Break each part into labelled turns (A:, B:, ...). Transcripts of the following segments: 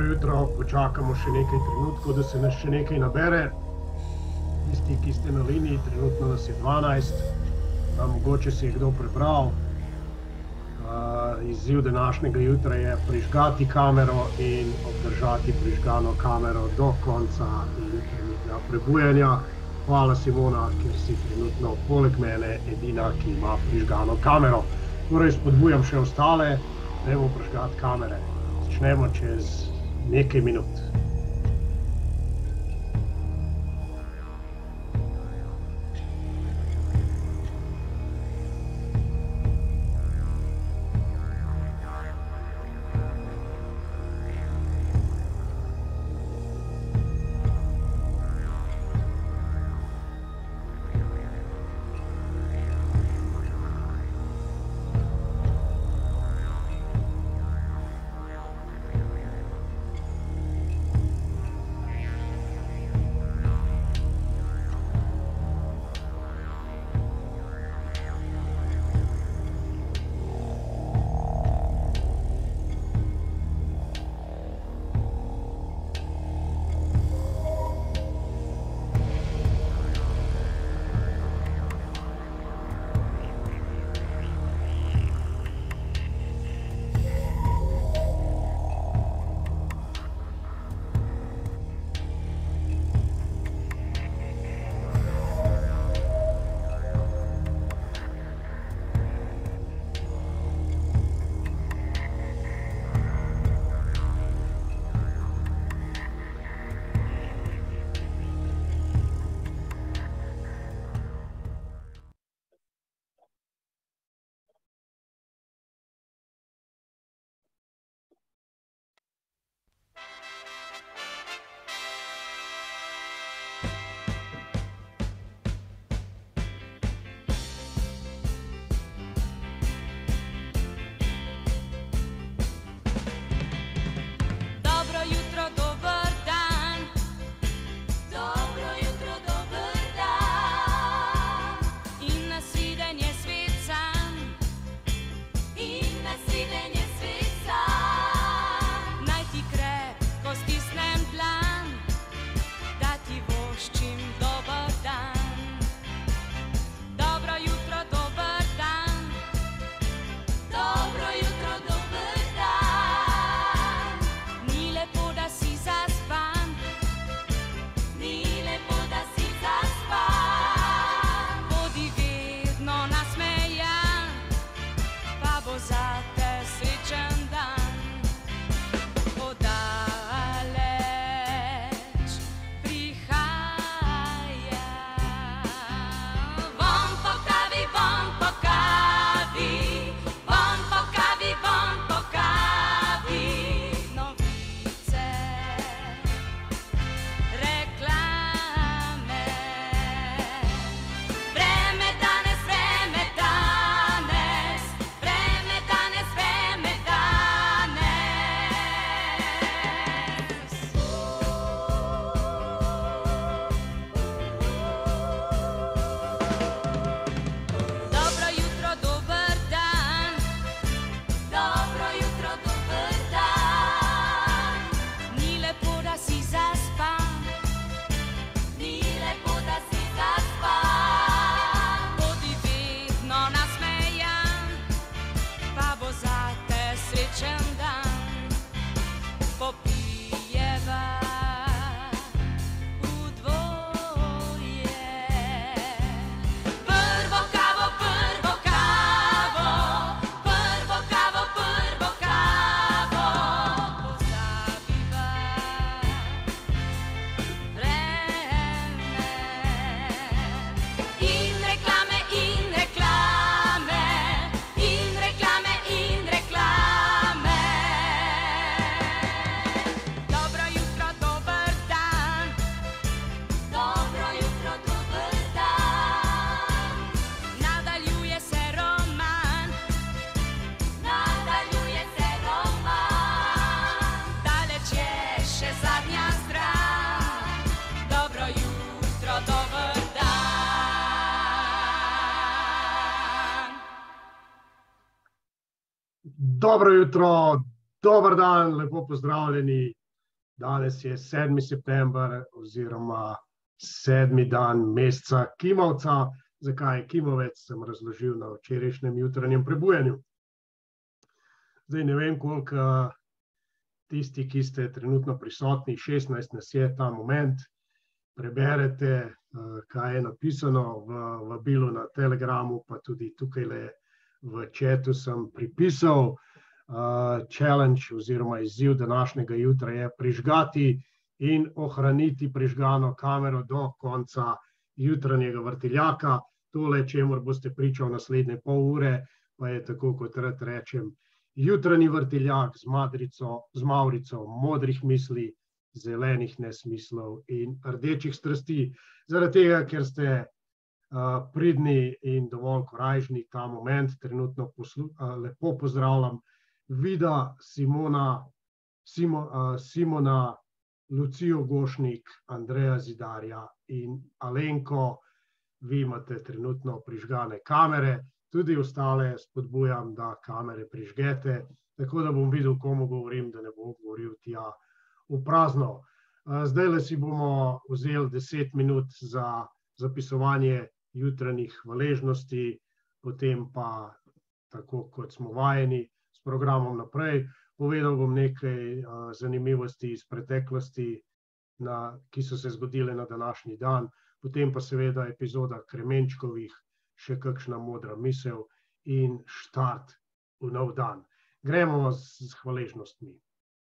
A: Dobro jutro, počakamo še nekaj trenutkov, da se nas še nekaj nabere. Tisti, ki ste na liniji, trenutno nas je 12, mogoče si je kdo prebral. Izziv današnjega jutra je prižgati kamero in obdržati prižgano kamero do konca jutranjega prebujanja. Hvala, Simona, ker si trenutno poleg mene edina, ki ima prižgano kamero. Torej spodbujam še ostale, dajmo prižgati kamere. Začnemo čez nekaj minut. Dobro jutro, dober dan, lepo pozdravljeni. Danes je 7. september oziroma 7. dan meseca Kimavca. Zakaj je Kimovec, sem razložil na včerajšnjem jutranjem prebujanju. Zdaj ne vem, koliko tisti, ki ste trenutno prisotni, 16 nas je ta moment, preberete, kaj je napisano v vabilu na Telegramu, pa tudi tukaj v chatu sem pripisal. Challenge oziroma izziv današnjega jutra je prižgati in ohraniti prižgano kamero do konca jutranjega vrtiljaka. Tole, čemur boste pričal naslednje pol ure, pa je tako, kot rad rečem, jutranji vrtiljak z mavrico modrih misli, zelenih nesmislov in rdečih strasti. Zaradi tega, ker ste pridni in dovolj korajžni ta moment, trenutno lepo pozdravljam Vida, Simona, Lucijo Gošnik, Andreja Zidarja in Alenko. Vi imate trenutno prižgane kamere, tudi ostale spodbujam, da kamere prižgete, tako da bom videl, komu govorim, da ne bom govoril tja v prazno. Zdajle si bomo vzeli 10 minut za zapisovanje jutranjih hvaležnosti, potem pa, tako kot smo vajeni, s programom naprej. Povedal bom nekaj zanimivosti iz preteklosti, ki so se zgodile na današnji dan, potem pa seveda epizoda Kremenčkovih, še kakšna modra misel in štart v nov dan. Gremo z hvaležnostmi.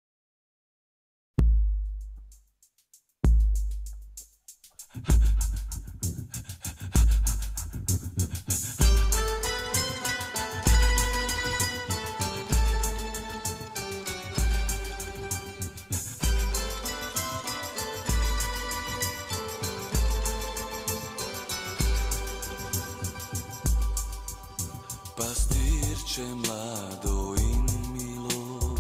B: Pastirče mlado in milo,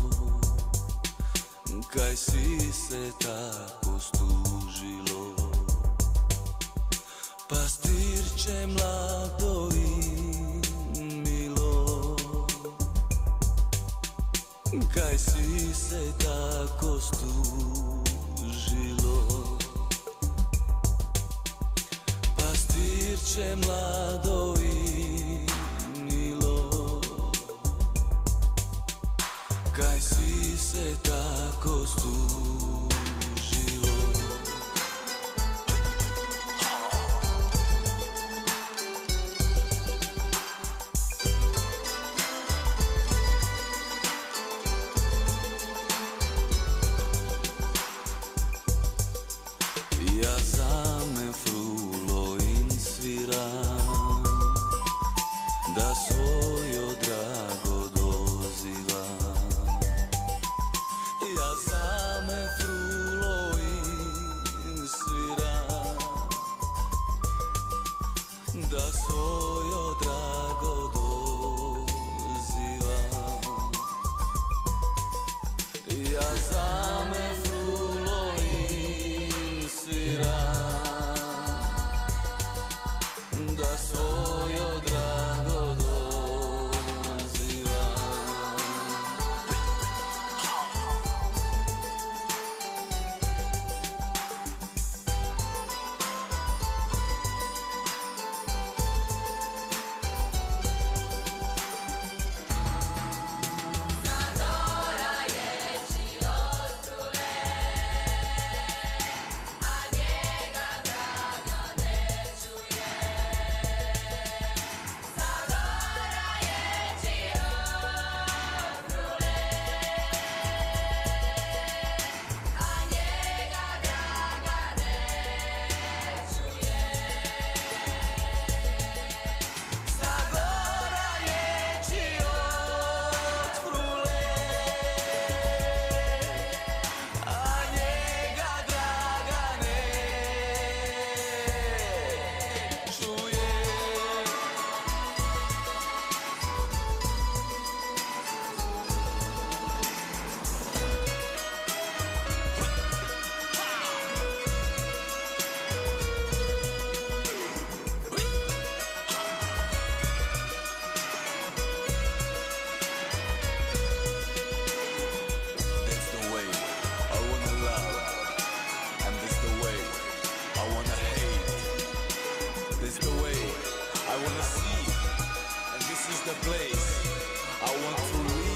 B: kaj si se tako služilo? Pastirče mlado in milo, kaj si se tako služilo? Pastirče mlado in kaj si se tako služilo? Ja zame frulo in sviram, da svojo drago dozivam. Ja zame frulo in sviram, da svojo drago dozivam. Ja zame frulo in sviram, da svojo drago dozivam. is the place I want to live.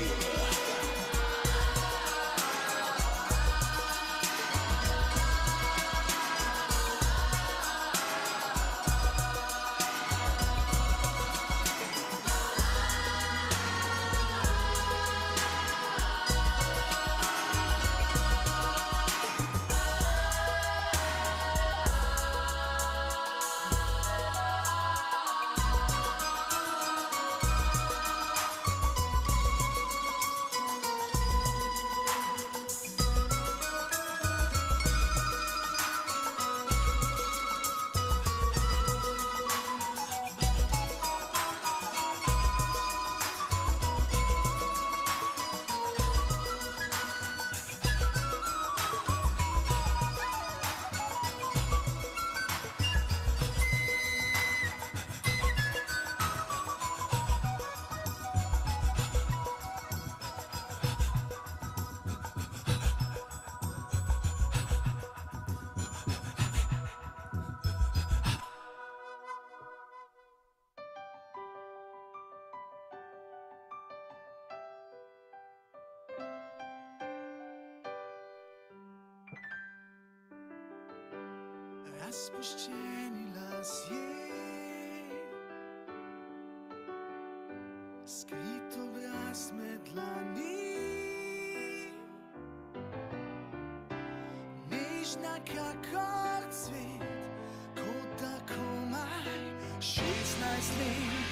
C: Razpuščeni lasje, skrit obraz med dlani, nežna kakor cvet, kot da komaj 16 let.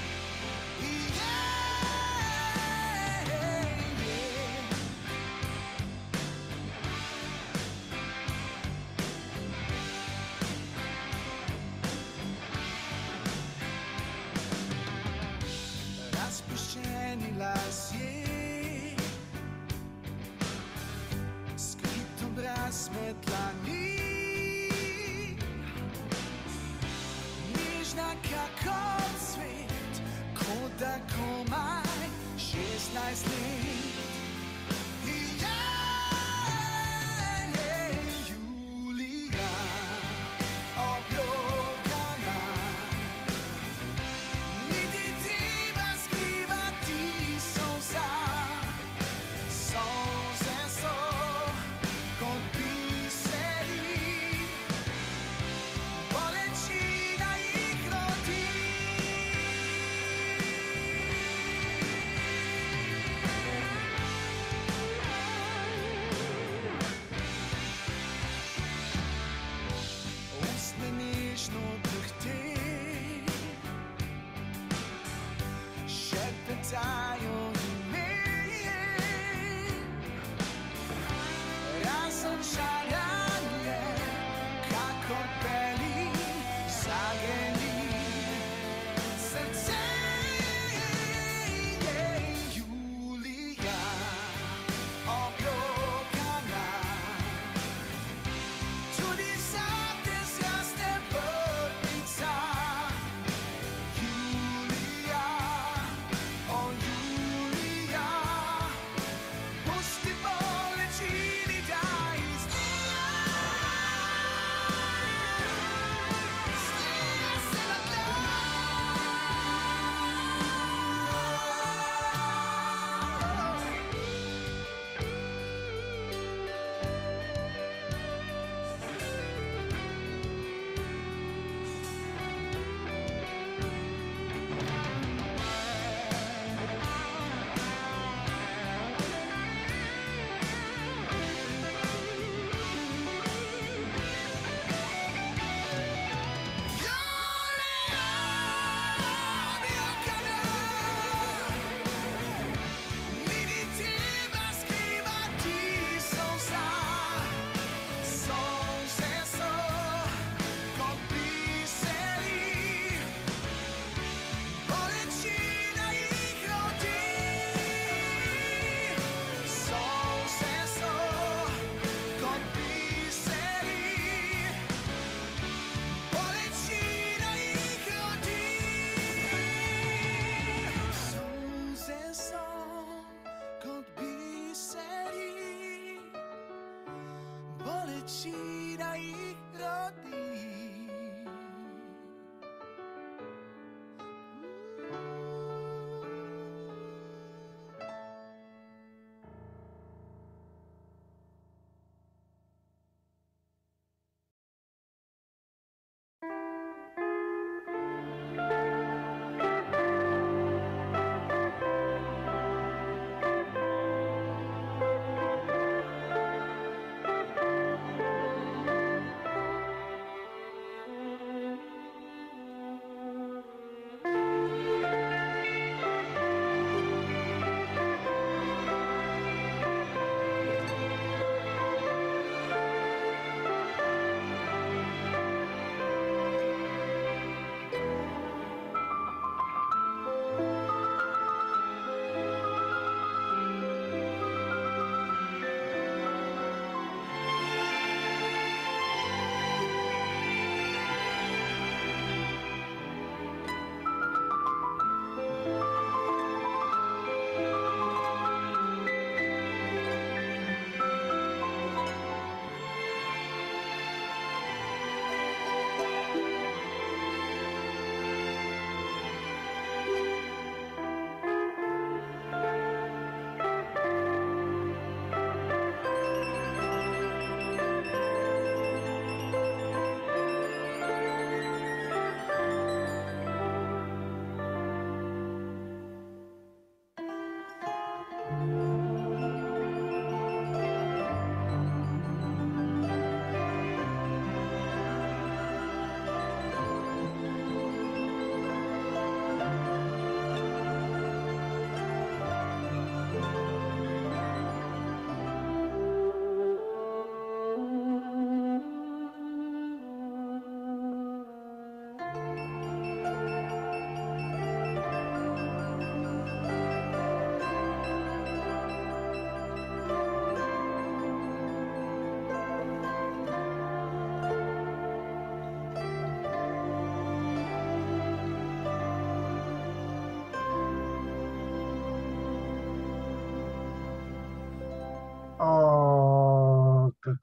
C: Razpuščeni lasje, skrit obraz med dlani, nežna kakor cvet, kot da komaj 16 let. Julija, obljubljena, niti treba skrivati solza. Solze so kot biseri, bolečina jih rodi. Ustne nežno drhte, šepetajo ime, razočaranje, kakor pelin zageni. Srce je Julija, obljubljena, tudi zate zraste vrtnica. Julija, o Julija.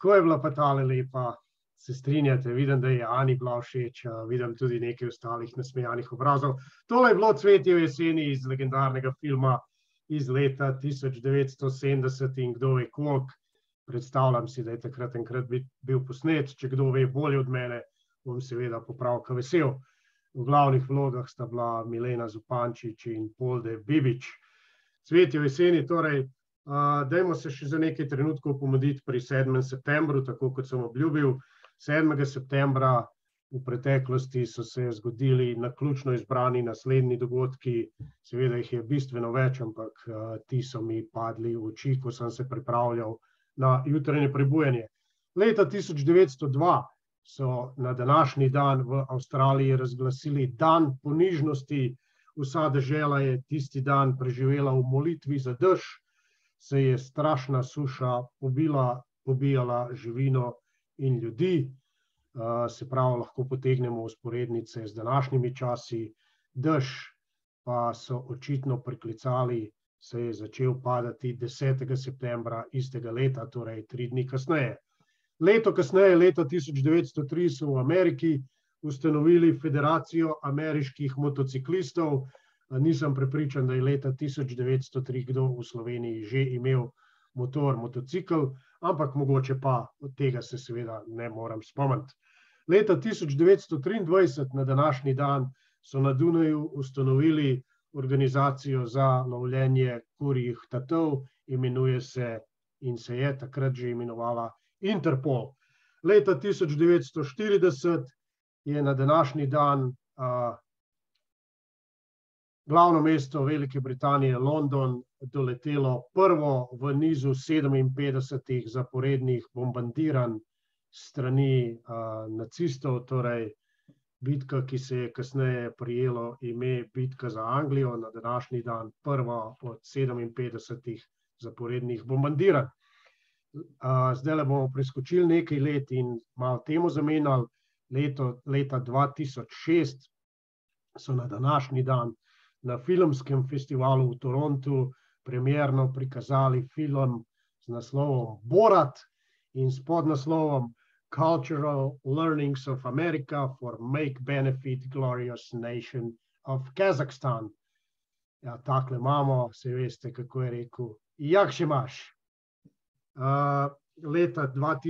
A: Kako je bila pa tale lepa? Se strinjate? Vidim, da je Ani bila všeč, vidim tudi nekaj ostalih nasmejanih obrazov. Tole je bilo Cvetje v jeseni iz legendarnega filma iz leta 1970 in kdo ve koliko. Predstavljam si, da je takrat enkrat bil posnet. Če kdo ve bolje od mene, bom seveda popravka vesel. V glavnih vlogah sta bila Milena Zupančič in Polde Bibič. Cvetje v jeseni, torej, dajmo se še za nekaj trenutkov pomoditi pri 7. septembru, tako kot sem obljubil. 7. septembra v preteklosti so se zgodili naključno izbrani naslednji dogodki, seveda jih je bistveno več, ampak ti so mi padli v oči, ko sem se pripravljal na jutranje prebujanje. Leta 1902 so na današnji dan v Avstraliji razglasili dan ponižnosti. Vsa dežela je tisti dan preživela v molitvi za dež, se je strašna suša pobijala živino in ljudi. Se pravi, lahko potegnemo vzporednice z današnjimi časi. Dež pa so očitno priklicali, se je začel padati 10. septembra istega leta, torej 3 dni kasneje. Leto kasneje, leta 1903, so v Ameriki ustanovili Federacijo ameriških motociklistov. Nisem prepričan, da je leta 1903 kdo v Sloveniji že imel motocikl, ampak mogoče pa od tega se seveda ne morem spomniti. Leta 1923 na današnji dan so na Dunaju ustanovili organizacijo za lovljenje kurjih tatov, imenuje se in se je takrat že imenovala Interpol. Leta 1940 je na današnji dan glavno mesto Velike Britanije, London, doletelo prvo v nizu 57 zaporednih bombardiranj strani nacistov, torej bitka, ki se je kasneje prijelo ime Bitka za Anglijo, na današnji dan prva od 57 zaporednih bombardiranj. Zdaj bomo preskočili nekaj let in malo temo zamenjali. Leta 2006 so na današnji dan na filmskem festivalu v Torontu premierno prikazali film z naslovom Borat in s podnaslovom Cultural Learnings of America for Make Benefit Glorious Nation of Kazakhstan. Ja, takle imamo, se veste, kako je rekel, jak še imaš. Leta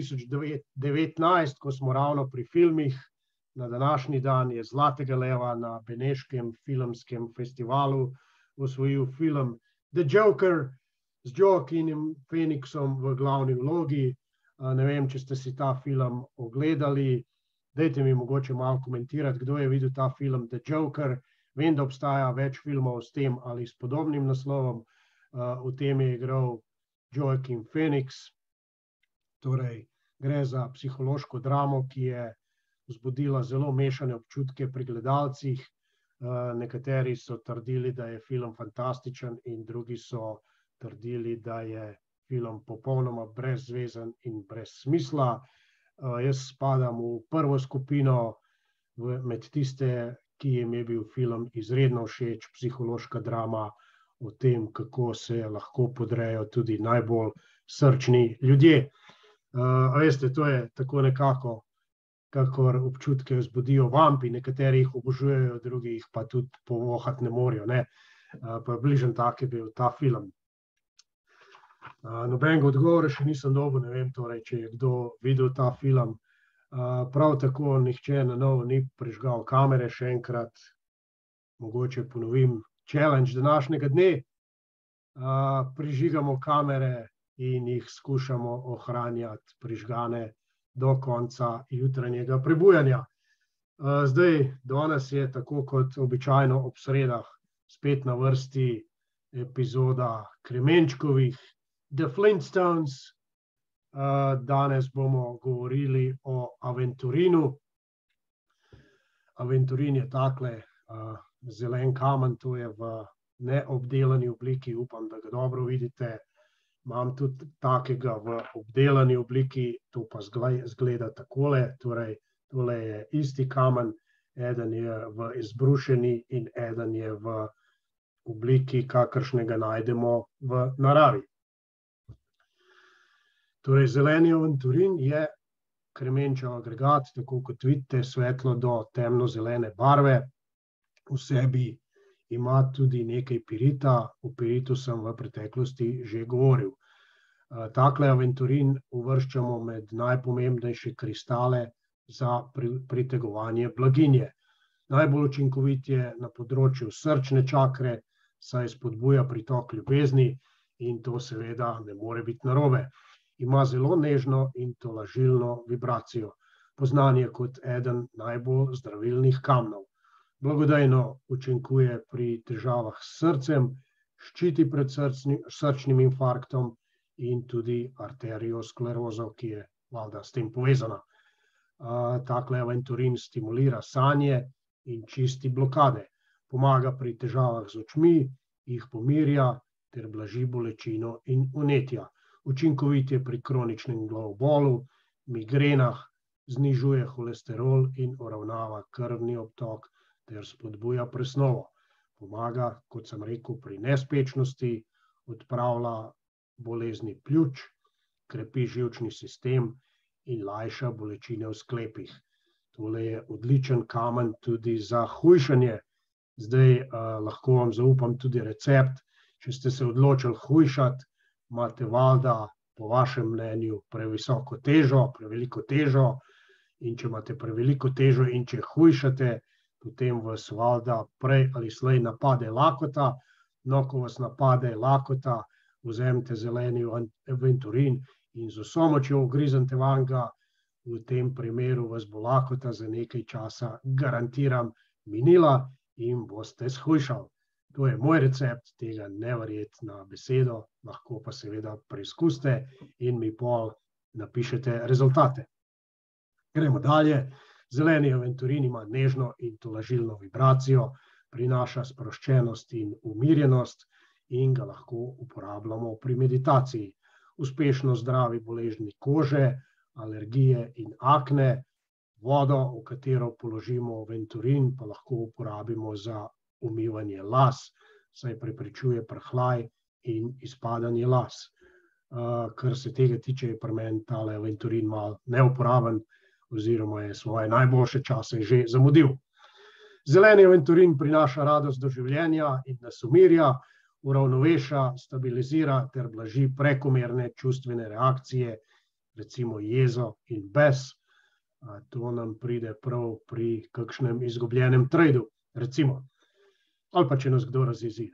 A: 2019, ko smo ravno pri filmih, na današnji dan je Zlatega leva na Beneškem filmskem festivalu osvojil film The Joker z Joaquinom Phoenixom v glavni vlogi. Ne vem, če ste si ta film ogledali. Dajte mi mogoče malo komentirati, kdo je videl ta film The Joker. Vem, da obstaja več filmov s tem ali s podobnim naslovom. V tem je igral Joaquin Phoenix. Torej, gre za psihološko dramo, ki je vzbudila zelo mešane občutke pri gledalcih. Nekateri so trdili, da je film fantastičen in drugi so trdili, da je film popolnoma brezvezen in brez smisla. Jaz spadam v prvo skupino, med tiste, ki jim je bil film izredno všeč, psihološka drama o tem, kako se lahko podrejo tudi najbolj srčni ljudje. Veste, to je tako nekako, kakor občutke vzbudijo vampi, nekateri jih obožujejo, drugi jih pa tudi povohati ne morejo. Pa bližen tak je bil ta film. Nobenega odgovora še nisem dobil, ne vem torej, če je kdo videl ta film. Prav tako nihče na novo ni prižgal kamere, še enkrat mogoče ponovim challenge današnjega dne. Prižigamo kamere in jih skušamo ohranjati prižgane do konca jutranjega prebujanja. Zdaj, danes je tako kot običajno ob sredah spet na vrsti epizoda Kremenčkovih The Flintstones. Danes bomo govorili o aventurinu. Aventurin je takle zelen kamen, to je v neobdelani obliki, upam, da ga dobro vidite. Imam tudi takega v obdelani obliki, to pa zgleda takole, torej tole je isti kamen, eden je v izbrušeni in eden je v obliki, kakršnega najdemo v naravi. Torej, zeleni aventurin je kremenčev agregat, tako kot vidite, svetlo do temno-zelene barve. V sebi ima tudi nekaj pirita, o piritu sem v preteklosti že govoril. Takle aventurin uvrščamo med najpomembnejše kristale za pritegovanje blaginje. Najbolj učinkovit je na področju srčne čakre, saj spodbuja pritok ljubezni in to seveda ne more biti narobe. Ima zelo nežno in tolažilno vibracijo. Poznan je kot eden najbolj zdravilnih kamnov. Blagodejno učinkuje pri težavah s srcem, ščiti pred srčnim infarktom in tudi arteriosklerozo, ki je valjda s tem povezana. Takle aventurin stimulira sanje in čisti blokade. Pomaga pri težavah z očmi, jih pomirja ter blaži bolečino in vnetja. Učinkovit je pri kroničnem glavobolu, migrenah, znižuje holesterol in uravnava krvni obtok ter spodbuja presnovo. Pomaga, kot sem rekel, pri nespečnosti, odpravlja bolezni pljuč, krepi živčni sistem in lajša bolečine v sklepih. Tole je odličen kamen tudi za hujšanje. Zdaj lahko vam zaupam tudi recept. Če ste se odločili hujšati, imate valjda po vašem mnenju preveliko težo, in če imate preveliko težo in če hujšate, potem vas valjda prej ali slej napade lakota. No, ko vas napade lakota, vzemite zeleni aventurin in z vso močjo ugriznite vanga. V tem primeru vas bo lakota za nekaj časa, garantiram, minila in boste shujšali. To je moj recept, tega ne verjeti na besedo, lahko pa seveda preizkusite in mi pol napišete rezultate. Gremo dalje. Zeleni aventurin ima nežno in tolažilno vibracijo, prinaša sproščenost in umirjenost in ga lahko uporabljamo pri meditaciji. Uspešno zdravi bolezni kože, alergije in akne. Vodo, v katero položimo aventurin, pa lahko uporabimo za umivanje las, saj preprečuje prhljaj in izpadanje las. Kar se tega tiče, je pri meni tale aventurin malo neuporaben oziroma je svoje najboljše čase že zamudil. Zeleni aventurin prinaša radost do življenja in nas umirja, uravnoveša, stabilizira ter blaži prekomerne čustvene reakcije, recimo jezo in bes. To nam pride prav pri kakšnem izgubljenem tradu, recimo. Ali pa če nas kdo razjezi.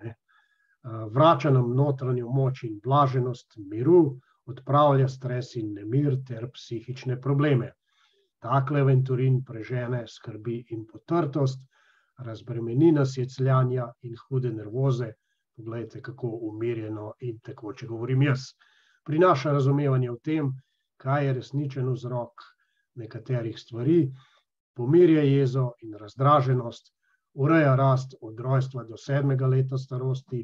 A: Vrača nam notranjo moč in blaženost, miru, odpravlja stres in nemir ter psihične probleme. Takle aventurin prežene skrbi in potrtost, razbremeni nas jecljanja in hude nervoze. Poglejte, kako umirjeno in tekoče govorim jaz. Prinaša razumevanje v tem, kaj je resničen vzrok nekaterih stvari, pomirja jezo in razdraženost, ureja rast od rojstva do 7. leta starosti.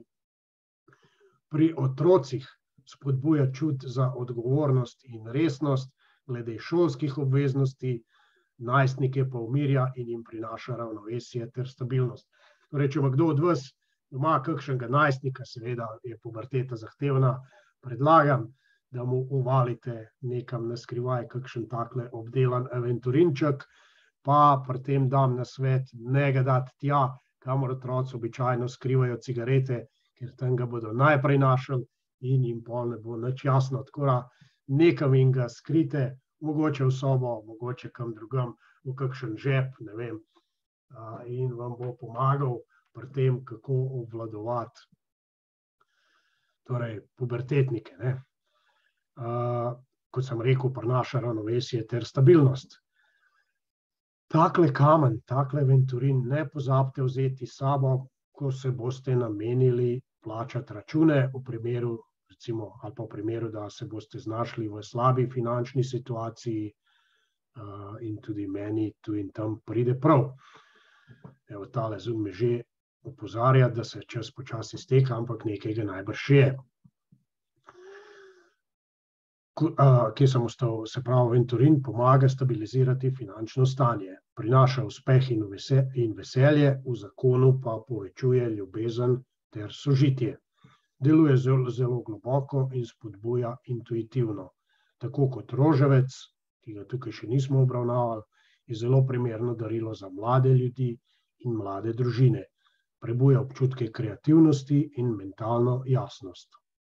A: Pri otrocih spodbuja čut za odgovornost in resnost glede šolskih obveznosti, najstnike pa umirja in jim prinaša ravnovesje ter stabilnost. Torej, če ima kdo od vas doma kakšnega najstnika, seveda je puberteta zahtevna, predlagam, da mu uvalite nekam na skrivaj kakšen takle obdelan aventurinček, pa pri tem dam nasvet, ne ga dati tja, kamor otroci običajno skrivajo cigarete, ker tam ga bodo najprej našli in jim pol ne bo nič jasno. Tako da nekam in ga skrite, mogoče v sobo, mogoče kam drugam, v kakšen žep, ne vem, in vam bo pomagal pri tem, kako obvladovati torej pubertetnike, ne. Kot sem rekel, prinaša ravnovesje ter stabilnost. Takle kamen, takle aventurin ne pozabite vzeti s sabo, ko se boste namenili plačati račune, v primeru, recimo, ali pa v primeru, da se boste znašli v slabi finančni situaciji in tudi meni tu in tam pride prav. Evo, tale Zoom me že opozarja, da se čas počasi izteka, ampak nekaj ga najbrž je. Kje sem ostal? Se pravi, aventurin pomaga stabilizirati finančno stanje, prinaša uspeh in veselje, v zakonu pa povečuje ljubezen ter sožitje. Deluje zelo globoko in spodbuja intuitivno. tako kot roževec, ki ga tukaj še nismo obravnavali, je zelo primerno darilo za mlade ljudi in mlade družine. Prebuja občutke kreativnosti in mentalno jasnost.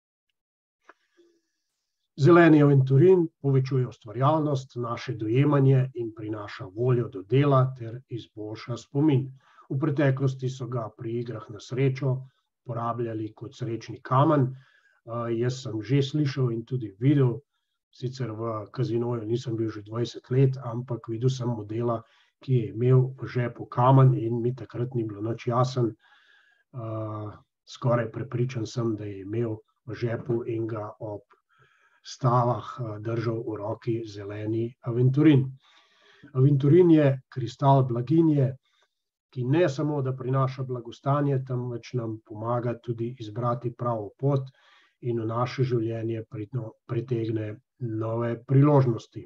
A: Zeleni aventurin povečuje ustvarjalnost, naše dojemanje in prinaša voljo do dela ter izboljša spomin. V preteklosti so ga pri igrah na srečo uporabljali kot srečni kamen. Jaz sem že slišal in tudi videl, sicer v kazinoju nisem bil že 20 let, ampak videl sem modela, ki je imel v žepu kamen in mi takrat ni bilo nič jasen. Skoraj prepričan sem, da je imel v žepu in ga ob stavah držal v roki zeleni aventurin. Aventurin je kristal blaginje, ki ne samo, da prinaša blagostanje, temveč nam pomaga tudi izbrati pravo pot in v naše življenje pritegne nove priložnosti.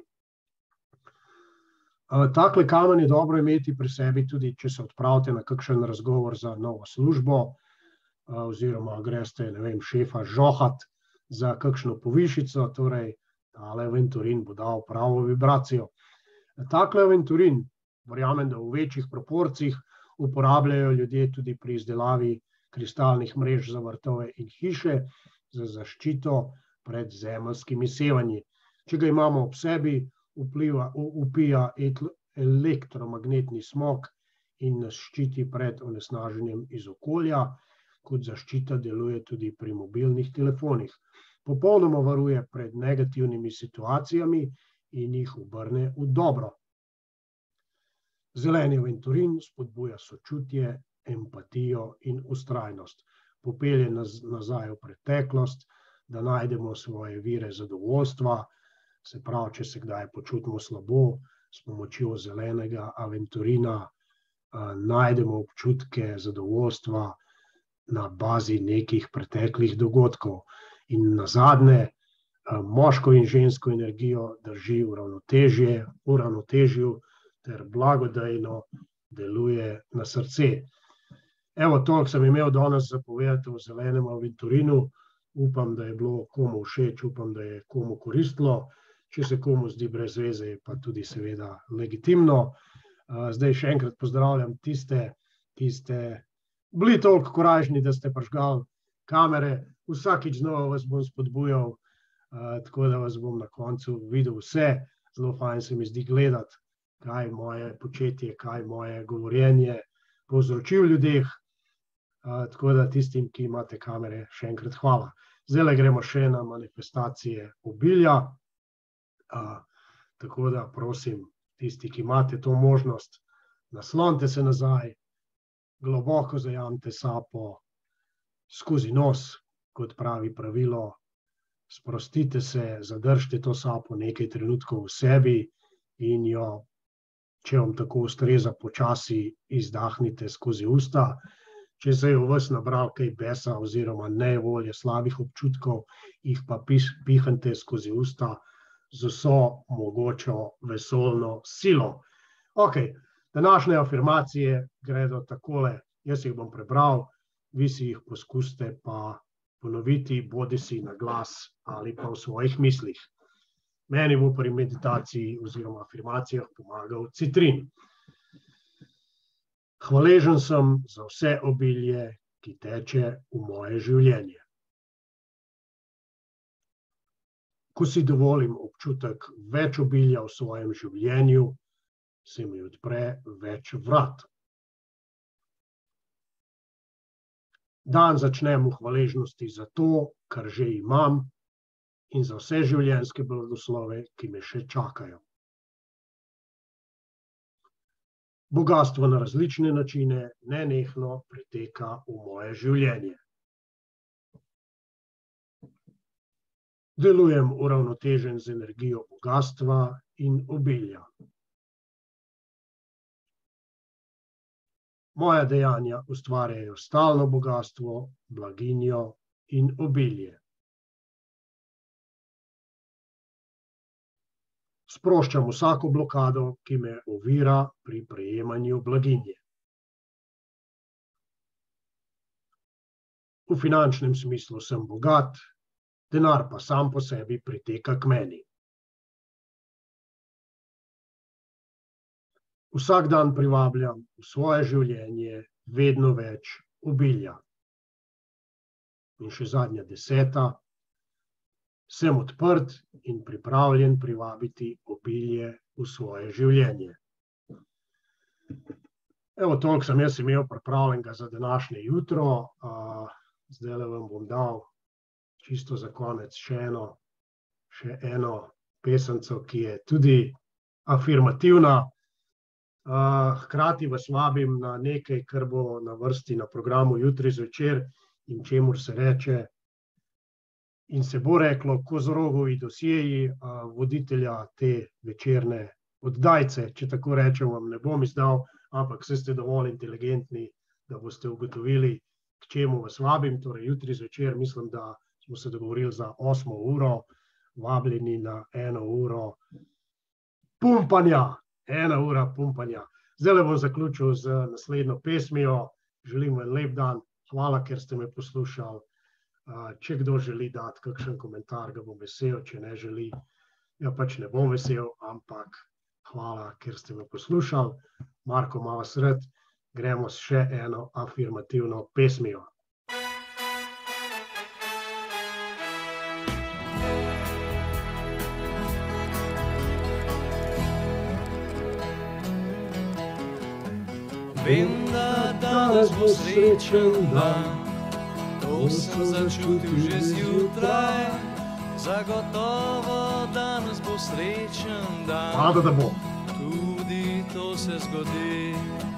A: Takle kamen je dobro imeti pri sebi tudi, če se odpravite na kakšen razgovor za novo službo, oziroma greste, ne vem, šefa žohat za kakšno povišico, torej tale aventurin bo dal pravo vibracijo. Takle aventurin, verjamem, da v večjih proporcijah uporabljajo ljudje tudi pri izdelavi kristalnih mrež za vrtove in hiše, za zaščito pred zemeljskimi sevanji. Če ga imamo ob sebi, vpija elektromagnetni smog in nas ščiti pred onesnaženjem iz okolja, kot zaščita deluje tudi pri mobilnih telefonih. Popolnoma varuje pred negativnimi situacijami in jih obrne v dobro. Zeleni aventurin spodbuja sočutje, empatijo in vztrajnost. Popelje nas nazaj v preteklost, da najdemo svoje vire zadovoljstva, se pravi, če se kdaj počutimo slabo, s pomočjo zelenega aventurina najdemo občutke zadovoljstva na bazi nekih preteklih dogodkov. In nazadnje, moško in žensko energijo drži v ravnotežju ter blagodejno deluje na srce. Evo, toliko sem imel danes zapovedati o zelenem aventurinu. Upam, da je bilo komu všeč, upam, da je komu koristilo. Če se komu zdi brez veze, je pa tudi seveda legitimno. Zdaj še enkrat pozdravljam tiste, ki ste bili toliko korajžni, da ste prižgali kamere. Vsakič znova vas bom spodbujal, tako da vas bom na koncu videl vse. Zelo fajn se mi zdi gledati, kaj moje početje, kaj moje govorjenje povzroči v ljudeh. Tako da tistim, ki imate kamere, še enkrat hvala. Zdaj gremo še na manifestacije obilja. Tako da prosim, tisti, ki imate to možnost, naslonite se nazaj, globoko zajamite sapo skozi nos, kot pravi pravilo, sprostite se, zadržite to sapo nekaj trenutkov v sebi in jo, če vam tako ustreza, počasi izdahnite skozi usta. Če se je v vas nabral kaj besa oziroma nejevolje, slabih občutkov, jih pa pihnite skozi usta z vso mogočo vesoljno silo. Ok, današnje afirmacije gredo takole. Jaz jih bom prebral, vi si jih poskusite pa ponoviti, bodisi na glas ali pa v svojih mislih. Meni bo pri meditaciji oziroma afirmacijah pomagal citrin. Hvaležen sem za vse obilje, ki teče v moje življenje. Ko si dovolim občutek več obilja v svojem življenju, se mi odpre več vrat. Dan začnem v hvaležnosti za to, kar že imam, in za vse življenjske blagoslove, ki me še čakajo. Bogastvo na različne načine nenehno priteka v moje življenje. Delujem uravnotežen z energijo bogastva in obilja. Moja dejanja ustvarjajo stalno bogastvo, blaginjo in obilje. Sproščam vsako blokado, ki me ovira pri prejemanju blaginje. V finančnem smislu sem bogat, denar pa sam po sebi priteka k meni. Vsak dan privabljam v svoje življenje vedno več obilja. In še zadnja 10. Sem odprt in pripravljen privabiti obilje v svoje življenje. Evo, toliko sem jaz imel pripravljenega za današnje jutro. Zdajle vam bom dal čisto za konec še eno pesemco, ki je tudi afirmativna. Hkrati vas vabim na nekaj, kar bo na vrsti na programu jutri zvečer in čemur se reče in se bo reklo Kozorogovi dosjeji, voditelja te večerne oddajce, če tako rečem, vam ne bom izdal, ampak saj ste dovolj inteligentni, da boste ugotovili, k čemu vas vabim. Torej jutri zvečer, mislim, da smo se dogovorili za 8. uro, vabljeni na 1 uro pumpanja. 1 ura pumpanja. Zdajle bom zaključil z naslednjo pesmijo. Želim vam lep dan. Hvala, ker ste me poslušali. Če kdo želi dati kakšen komentar, ga bom vesel, če ne želi, ja pač ne bom vesel, ampak hvala, ker ste me poslušali. Marko, ima vas rad. Gremo s še eno afirmativno pesmijo.
B: Vem, da danes bo srečen dan, to sem začutil že zjutraj. Zagotovo danes bo srečen dan,
A: Hvala, da bo.
B: tudi to se zgodi.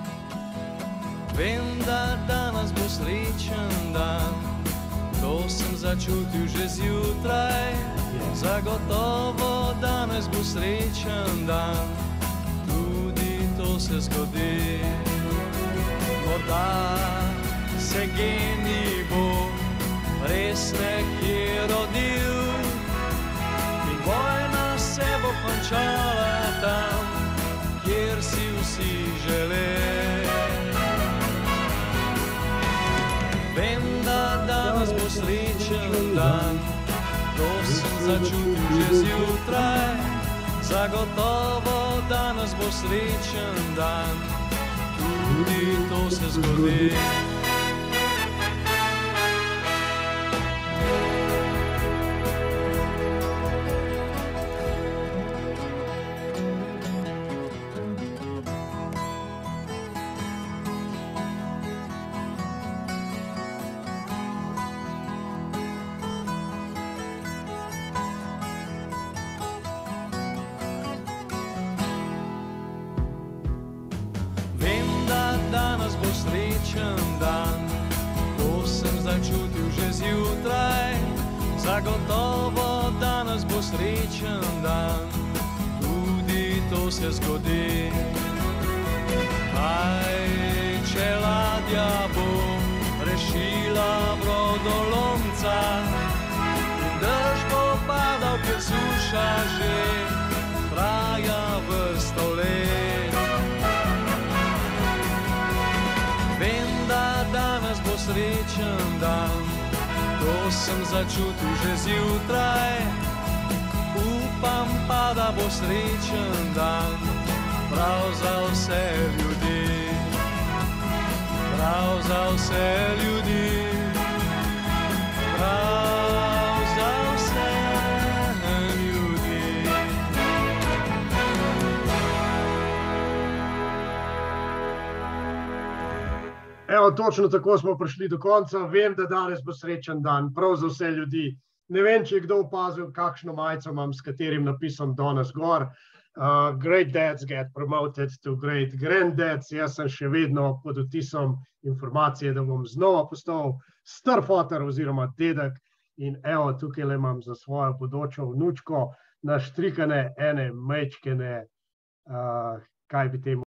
B: Vem, da danes bo srečen dan, to sem začutil že zjutraj. Zagotovo danes bo srečen dan, tudi to se zgodi. Morda se genij bo res nekje rodil in vojna se bo končala tam, kjer si vsi želeli. Vem, da danes bo srečen dan, to sem začutil že zjutraj. Zagotovo danes bo srečen dan, tudi to se zgodi. Danes bo srečen dan, to sem začutil že zjutraj. Zagotovo danes bo srečen dan, tudi to se zgodi. Kaj, če ladja bo rešila brodolomca in dež bo padal, ker suša že traja vrsto let. Danes bo srečen dan, to sem začutil že zjutraj. Upam pa, da bo srečen dan prav za vse ljudi, prav za vse ljudi, prav za vse ljudi.
A: Evo, točno tako smo prišli do konca. Vem, da danes bo srečen dan, prav za vse ljudi. Ne vem, če je kdo opazil, kakšno majico imam, s katerim napisom danes gor. Great dads get promoted to great granddads. Jaz sem še vedno pod vtisom informacije, da bom znova postal star foter oziroma dedek. In evo, tukaj imam za svojo bodočo vnučko naštrikane ene majčkene, kaj bi temu